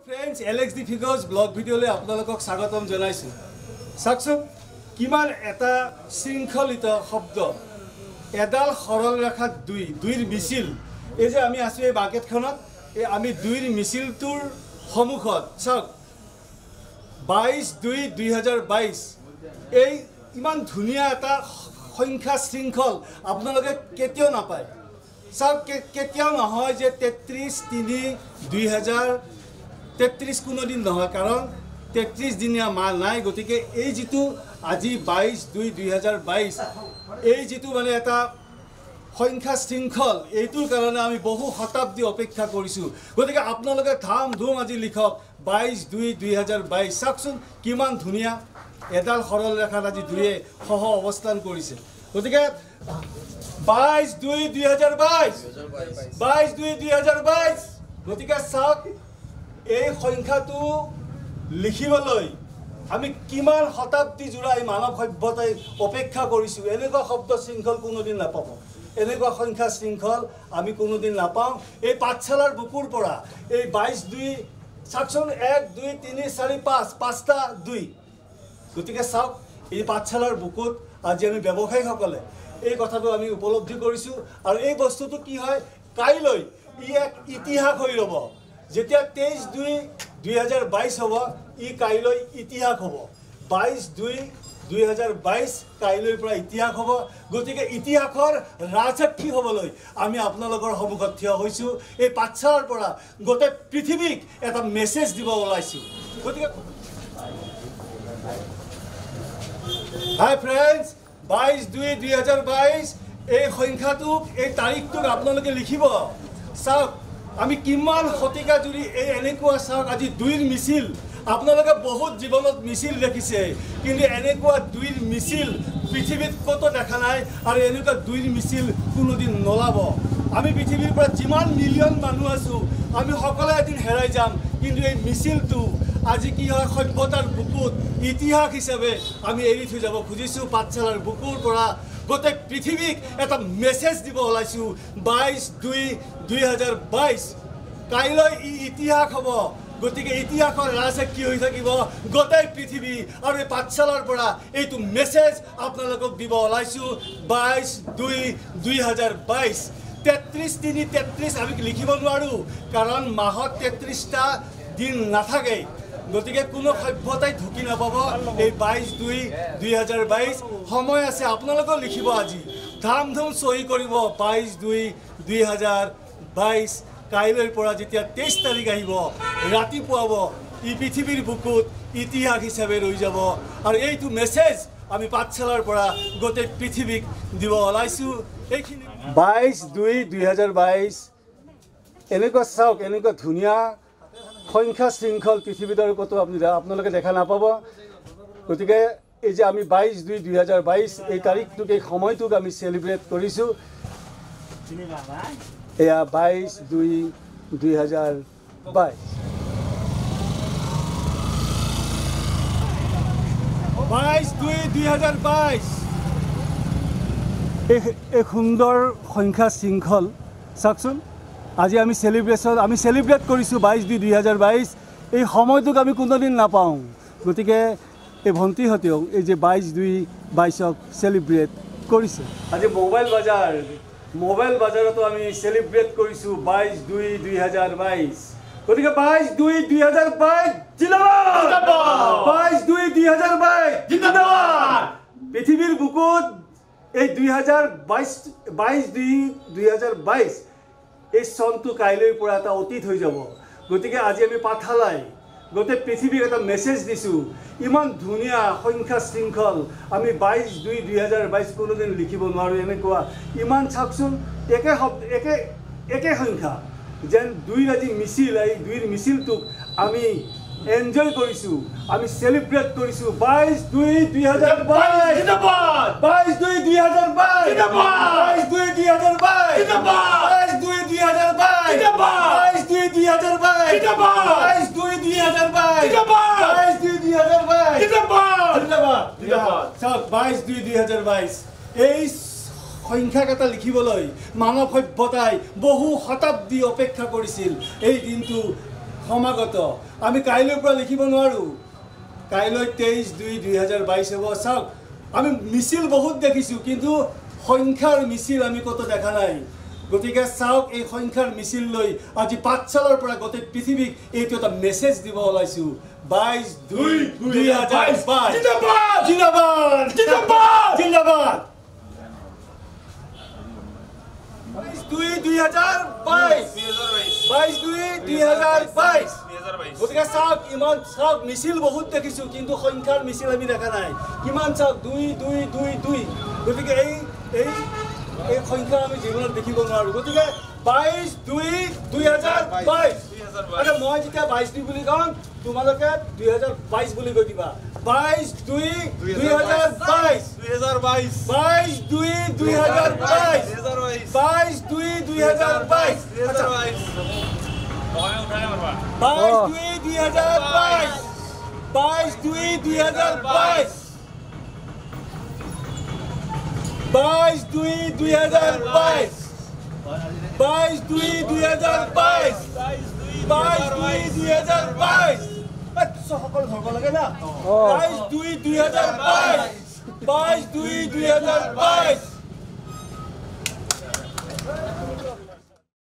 Friends, LXD Figures blog video le আপোনালোকক স্বাগতম জনাইছো। সাকসু কিমান এটা শৃংখলিত শব্দ এডাল সৰল ৰেখাত দুইৰ মিছিল এই যে আমি আছো এই বাকেটখনত এই আমি দুইৰ মিছিলটোৰ সমুখত চাওক 22/2/2022 এই ইমান ধুনিয়া এটা সংখ্যা শৃংখল আপোনালোকে কেতিয়াও নাপায়। চাওক কেতিয়াও নহয় যে 33/3/2033 কোনো দিন নহয় কাৰণ 33 দিনীয়া মাহ নাই। গতিকে এই যেটো আজি 22/2/2022 এই যেটো মানে এটা সংখ্যা শৃংখল এইটোৰ কাৰণে আমি বহু শতাব্দী অপেক্ষা কৰিছো। গতিকে আপোনালোকে ধাম ধুম আজি লিখক 22/2/2022 চাওকচোন কিমান ধুনিয়া এডাল সৰল ৰেখাত আজি দুয়ে সহ অৱস্থান কৰিছে। গতিকে 22/2/2022 22/2/2022 গতিকে চাওক এই সংখ্যাটো লিখিবলৈ আমি কিমান শতাব্দী জোৰা এই মানৱ সভ্যতাই অপেক্ষা কৰিছো। এনেকুৱা শব্দ শৃংখল কোনোদিন নাপাব, এনেকুৱা সংখ্যা শৃংখল আমি কোনোদিন নাপাওঁ। এই পাঠশালাৰ বুকুৰ পৰা এই 22/2 চাওকচোন 1 2 3 4 5 পাঁচটা 2 গতিকে চাওক এই পাঠশালাৰ বুকুত আজি আমি ব্যৱসায়ীসকলে এই কথাটো আমি উপলব্ধি কৰিছো। আৰু এই বস্তুটো কি হয় কাইলৈ ই এক ইতিহাস হৈ ৰব। যেতিয়া 23/2/2022 হ'ব ই কাইলৈ ইতিহাস হ'ব। 22/2/2022 কাইলৈৰ পৰা ইতিহাস হ'ব। গতিকে ইতিহাসৰ ৰাজসাক্ষী হ'বলৈ আমি আপোনালোকৰ সন্মুখত থিয় হৈছো। এই পাঠশালাৰ পৰা গোটেই পৃথিৱীক এটা মেছেজ দিব ওলাইছো। গতিকে হাই ফ্ৰেণ্ডছ 22/2/2022 এই সংখ্যাটোক এই তাৰিখটোক আপোনালোকে লিখিব। চাওক আমি কিমান শতিকা জুৰি এই এনেকুৱা চাওক আজি দুইৰ মিছিল আপোনালোকে বহুত জীৱনত মিছিল দেখিছে কিন্তু এনেকুৱা দুইৰ মিছিল পৃথিৱীত কতো দেখা নাই আৰু এনেকুৱা দুইৰ মিছিল কোনোদিন নলাব। আমি পৃথিৱীৰ পৰা যিমান মিলিয়ন মানুহ আছো আমি সকলোৱে এদিন হেৰাই যাম কিন্তু এই মিছিলটো আজি কি হয় সভ্যতাৰ বুকুত ইতিহাস হিচাপে আমি এৰি থৈ যাব খুজিছো। পাঠশালাৰ বুকুৰ পৰা গোটেই পৃথিৱীক এটা মেছেজ দিব ওলাইছো 22/2/2022 কাইলৈ ই ইতিহাস হ'ব। গতিকে ইতিহাসৰ ৰাজসাক্ষী হৈ থাকিব গোটেই পৃথিৱী আৰু এই পাঠশালাৰ পৰা এইটো মেছেজ আপোনালোকক দিব ওলাইছো 22/2/2022 33/3/33 আমি লিখিব নোৱাৰো কাৰণ মাহত 33টা দিন নাথাকে। গতিকে কোনো সভ্যতাই ঢুকি নাপাব এই 22/2/2022 সময় আছে। আপোনালোকেও লিখিব আজি ধাম ধুম চহী কৰিব 22/2/2022 কাইলৈৰ পৰা যেতিয়া 23 তাৰিখ আহিব ৰাতিপুৱাব ই পৃথিৱীৰ বুকুত ইতিহাস হিচাপে ৰৈ যাব। আৰু এইটো মেছেজ আমি পাঠশালাৰ পৰা গোটেই পৃথিৱীক দিব ওলাইছো। এইখিনি 22/2/2022 এনেকুৱা চাওক এনেকুৱা ধুনীয়া সংখ্যা শৃংখল পৃথিৱীত আৰু কতো আপোনালোকে দেখা নাপাব। গতিকে এই যে আমি 22/2/2022 এই তাৰিখটোক এই সময়টোক আমি চেলিব্ৰেট কৰিছো। এয়া 22/2/2022 22/2/2022 এই সুন্দৰ সংখ্যা শৃংখল চাওকচোন আজি আমি চেলিব্ৰেট কৰিছো 22/2/2022 এই সময়টোক আমি কোনোদিন নাপাওঁ। গতিকে এই ভণ্টিহঁতেও এই যে 22/2/22ক চেলিব্ৰেট কৰিছে। আজি মোবাইল বাজাৰতো আমি চেলিব্ৰেট কৰিছো 22/2/2022 গতিকে 22/2/2022 জিন্দাবাদ 22/2/2022 জিন্দাবাদ। পৃথিৱীৰ বুকুত এই 22/2/2022 এই চনটো কাইলৈৰ পৰা এটা অতীত হৈ যাব। গতিকে আজি আমি পাঠশালাই গোটেই পৃথিৱীক এটা মেছেজ দিছো ইমান ধুনীয়া সংখ্যা শৃংখল আমি 22/2/2022 কোনোদিন লিখিব নোৱাৰো। এনেকুৱা ইমান চাওকচোন একে সংখ্যা যেন দুইৰ আজি মিছিল এই দুইৰ মিছিলটোক আমি এনজয় কৰিছো আমি চেলিব্ৰেট কৰিছো 22/2/2022 জিন্দাবাদ 22/2/2022 জিন্দাবাদ 22/2/2022 জিন্দাবাদ 22/2/2022 জিন্দাবাদ 22/2/2022 জিন্দাবাদ 22/2/2022 জিন্দাবাদ 22/2/2022 জিন্দাবাদ জিন্দাবাদ জিন্দাবাদ চাওক 22/2/2022 এই সংখ্যাকেইটা লিখিবলৈ মানৱ সভ্যতাই বহু শতাব্দী অপেক্ষা কৰিছিল। এই দিনটো সমাগত আমি কাইলৈৰ পৰা লিখিব নোৱাৰোঁ কাইলৈ 23/2/2022 হ'ব চাওক আমি মিছিল বহুত দেখিছোঁ কিন্তু সংখ্যাৰ মিছিল আমি কত দেখা নাই গতিকে চাওক এই সংখ্যাৰ মিছিল লৈ আজি পাঠশালাৰ পৰা গোটেই পৃথিৱীক এইটো এটা মেছেজ দিব ওলাইছোঁ 22/2/2022 জিন্দাবাদ জিন্দাবাদ জিন্দাবাদ জিন্দাবাদ 22/2/2022 গতিকে চাওক ইমান চাওক মিছিল বহুত দেখিছোঁ কিন্তু সংখ্যাৰ মিছিল আমি দেখা নাই কিমান চাওক 2 গতিকে এই সংখ্যা আমি জীৱনত দেখিব নোৱাৰোঁ গতিকে 22/2/2022 আচ্ছা মই যেতিয়া 22 বুলি কওঁ তোমালোকে 2022 বুলি কৈ দিবা 22/2/2022 22/2/2022 22/2/2022 সকল ধৰব লাগে না 22/2/2022